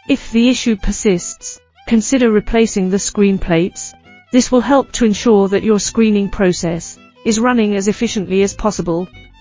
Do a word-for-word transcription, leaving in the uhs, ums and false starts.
If the issue persists, consider replacing the screen plates. This will help to ensure that your screening process is running as efficiently as possible.